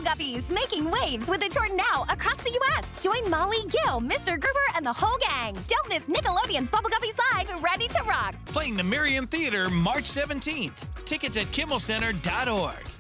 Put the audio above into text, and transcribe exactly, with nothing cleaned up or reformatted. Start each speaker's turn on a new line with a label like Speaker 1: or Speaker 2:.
Speaker 1: Guppies, making waves with a tour now across the U S Join Molly, Gil, Mister Gruber, and the whole gang. Don't miss Nickelodeon's Bubble Guppies Live, Ready to Rock.
Speaker 2: Playing the Merriam Theater March seventeenth. Tickets at kimmel center dot org.